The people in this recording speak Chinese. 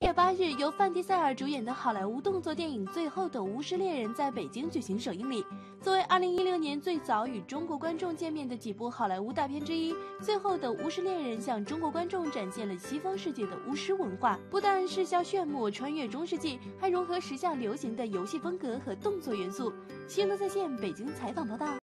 月8日，由范迪塞尔主演的好莱坞动作电影《最后的巫师猎人》在北京举行首映礼。作为2016年最早与中国观众见面的几部好莱坞大片之一，《最后的巫师猎人》向中国观众展现了西方世界的巫师文化，不但视效炫目、穿越中世纪，还融合时下流行的游戏风格和动作元素。新闻在线北京采访报道。